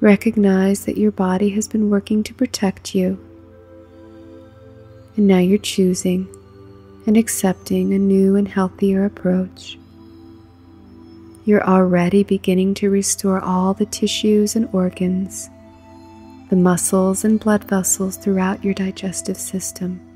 Recognize that your body has been working to protect you, and now you're choosing and accepting a new and healthier approach. You're already beginning to restore all the tissues and organs, the muscles and blood vessels throughout your digestive system.